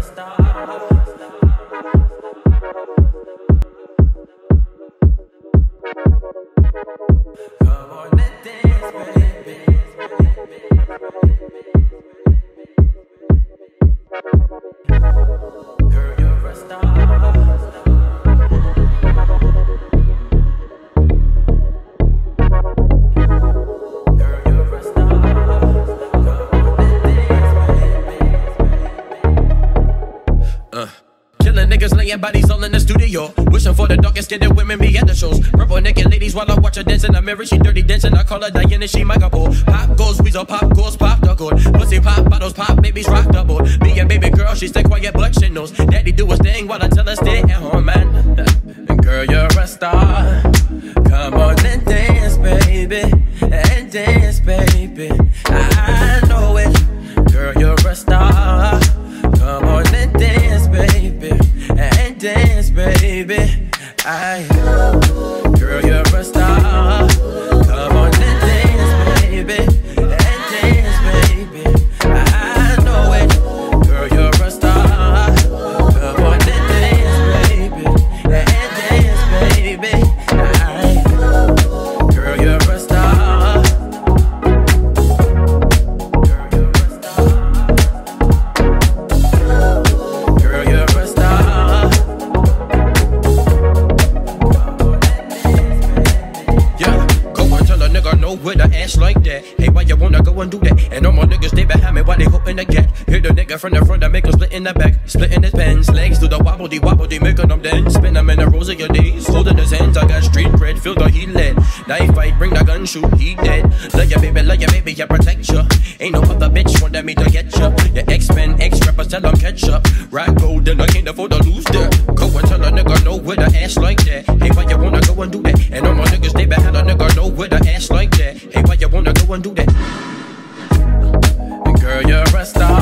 Bodies all in the studio, wishing for the darkest skinned women be at the shows. Purple naked ladies while I watch her dance in the mirror. She dirty dancing, I call her Diana, she my couple. Pop goes weasel, pop goes pop the gold. Pussy pop, bottles pop, babies rock double. Me and baby girl, she stay quiet but she knows. Daddy do his thing while I tell her stay at home, man. Girl, you're a star. Come on and dance, baby, and dance, baby. I know it. Girl, you're a star. Come on and dance, baby, and dance, baby. Girl, you're a star. Come on and dance, baby, and dance, baby. I know it. Girl, you're a star. Come on and dance, baby, and dance, baby. Girl, you're a star. Girl, you're a star. Know with a ass like that. Hey, why you wanna go and do that? And all my niggas stay behind me while they hoping to get. Hear the nigga from the front that make him split in the back. Splitting his pants, legs do the wobble-dee, making them dance. Spin them in the rose of your days. Holding his hands, I got street cred, feel the heat lead. Knife fight, bring the gun, shoot, he dead. Love ya baby, yeah, protect ya. Ain't no other bitch wanted me to get ya. Your X-Men, X-rappers, tell them catch up. Rock gold, and I can't afford to lose that. Go and tell a nigga no with a ass like that. Hey, why you wanna go and do that? And all my niggas stay behind a nigga no with a ass like that. Hey, why you wanna go and do that? Girl, you're a star.